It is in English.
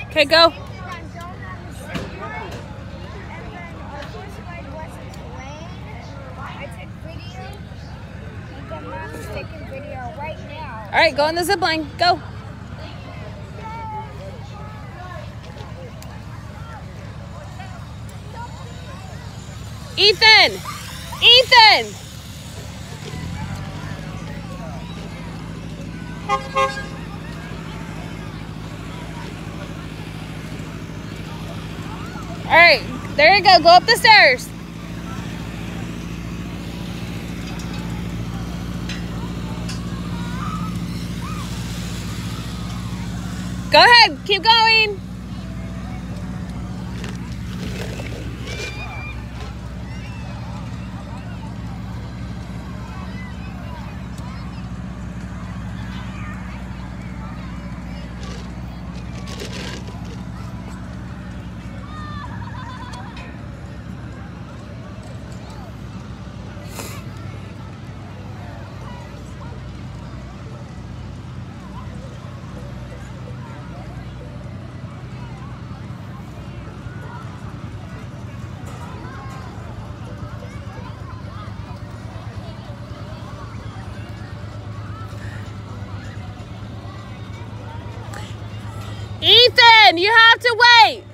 Okay, go. All right, go on the zip line. Go. Ethan! Ethan! All right, there you go. Go up the stairs. Go ahead. Keep going. Ethan, you have to wait.